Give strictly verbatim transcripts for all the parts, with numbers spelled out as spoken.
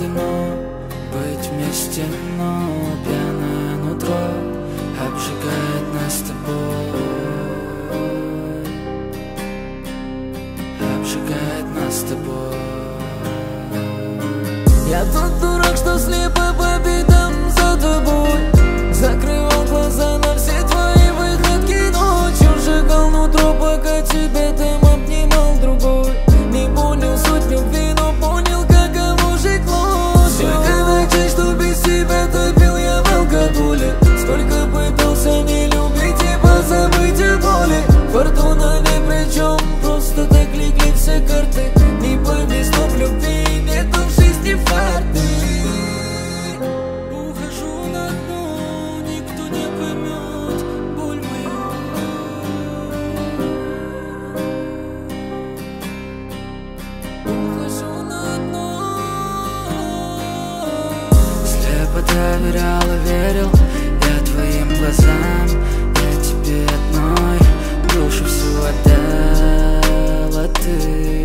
дыму, быть вместе, но пьяное нутро обжигает нас с тобой, обжигает нас с тобой. Я тот дурак, что слепо по бедам за тобой, закрывал глаза на все твои выходки ночью, сжигал нутро, пока тебя там обнимал другой. Не понял суть любви, но понял, каково жить ночью. Сколько ночей, что без тебя топил я в алкоголе, сколько пытался не любить и позабыть о боли. Фортуна ни при чем, просто так легли все карты. Не повезло в любви, нету в жизни фарты. Ухожу на дно, никто не поймет боль мою. Ухожу на дно. Слепо доверял и верил я твоим глазам, я тебе одной душу всю отдала ты.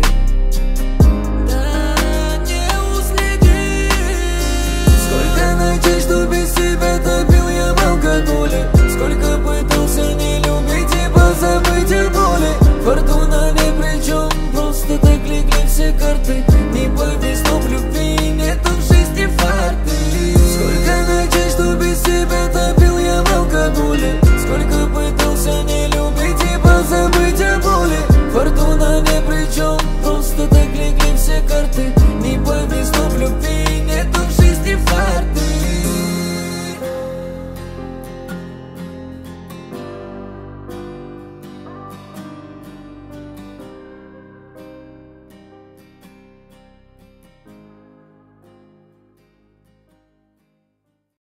Что без тебя топил я в алкоголе, сколько пытался не любить и позабыть о боли. Фортуна ни при чем, просто так легли все карты. Не повезло в любви, нету в жизни фарты. Сколько ночей, что без тебя топил я в алкоголе, сколько пытался не любить и позабыть о боли. Фортуна ни при чем,